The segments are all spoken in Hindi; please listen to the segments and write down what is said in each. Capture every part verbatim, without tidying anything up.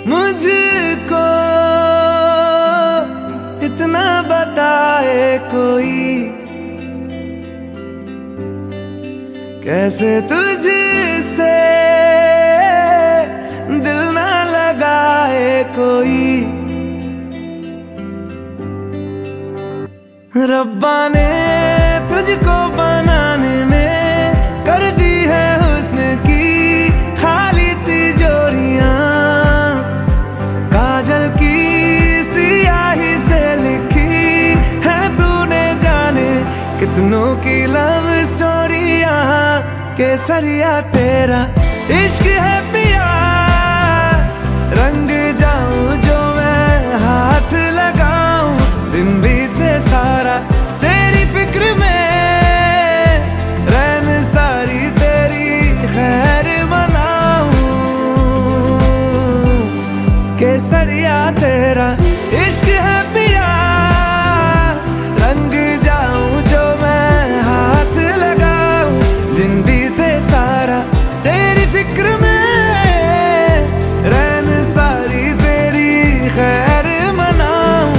मुझको इतना बताए कोई, कैसे तुझसे दिल ना लगाए कोई। रब्बा ने तुझको बनाने में कर दी है हुस्न की खाली तिजोरियां, काजल की सियाही से लिखी है तूने जाने कितनों की लव स्टोरियां। केसरिया तेरा इश्क है पिया, रंग जाऊं जो मैं हाथ लगाऊं, दिन बीते सारा तेरी फिक्र में, रैन सारी तेरी खैर मनाऊं। केसरिया तेरा इश्क है पिया, रंग जाऊं जो मैं हाथ लगाऊं, दिन बीते सारा तेरी फिक्र में, रैन सारी तेरी खैर मनाऊं।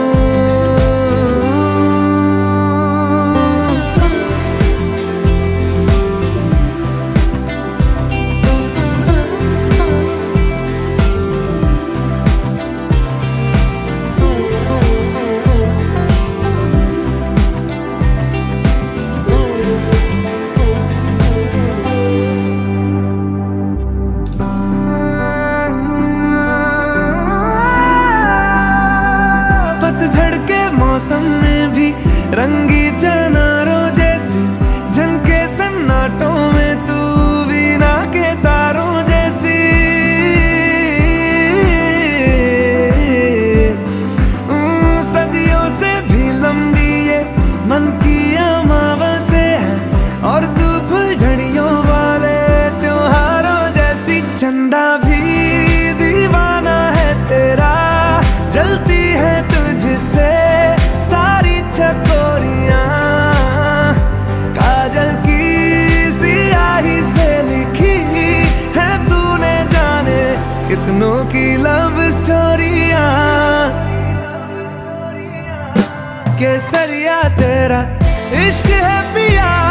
पतझड़ के मौसम में भी रंगी चनारों जैसी झनके सन्नाटों में तू वीणा के तारों जैसी। सदियों से भी लंबी ये मन की अमावस्या है, और तू फुलझड़ियों वाले त्योहारों जैसी। चंदा भी दीवाना है तेरा, जलती है तुझसे सारी चकोरियां, काजल की सियाही से लिखी है तूने जाने कितनों की लव स्टोरियां। केसरिया तेरा इश्क है पिया,